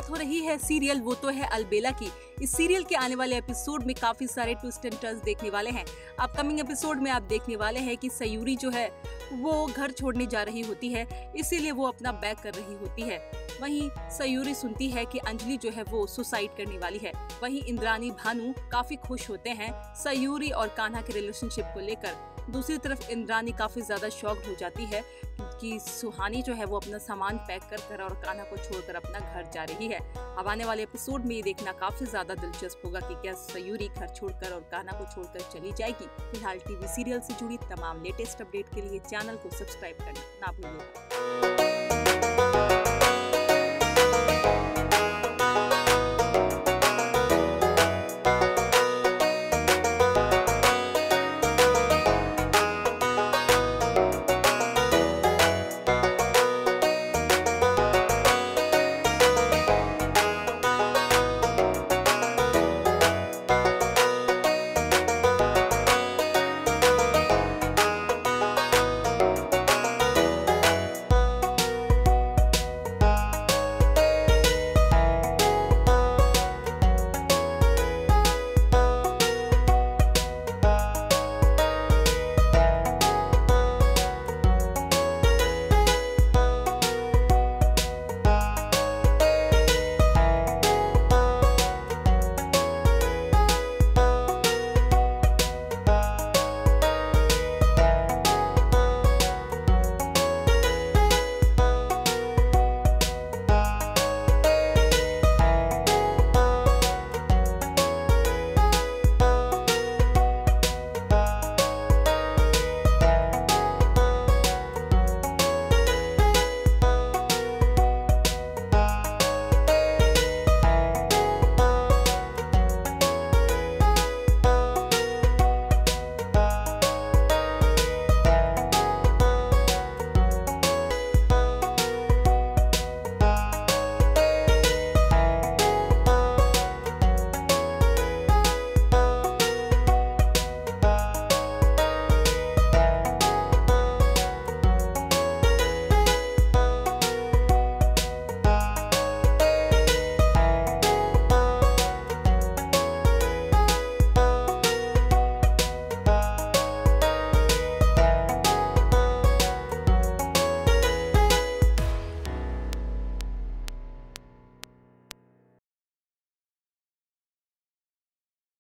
बात हो रही है सीरियल वो तो है अलबेला की। इस सीरियल के आने वाले एपिसोड में काफी सारे ट्विस्ट एंड टर्न्स देखने वाले हैं। अपकमिंग एपिसोड में आप देखने वाले हैं कि सयूरी जो है वो घर छोड़ने जा रही होती है, इसीलिए वो अपना बैग कर रही होती है। वहीं सयूरी सुनती है कि अंजलि जो है वो सुसाइड करने वाली है। वहीं इंद्रानी भानु काफी खुश होते हैं सयूरी और कान्हा के रिलेशनशिप को लेकर। दूसरी तरफ इंद्रानी काफी ज्यादा शॉक्ड हो जाती है कि सुहानी जो है वो अपना सामान पैक कर और कान्हा को छोड़कर अपना घर जा रही है। अब आने वाले एपिसोड में ये देखना काफी ज्यादा दिलचस्प होगा कि क्या सयूरी घर छोड़कर और कान्हा को छोड़कर चली जाएगी। फिलहाल टीवी सीरियल से जुड़ी तमाम लेटेस्ट अपडेट के लिए चैनल को सब्सक्राइब करना ना भूलिएगा।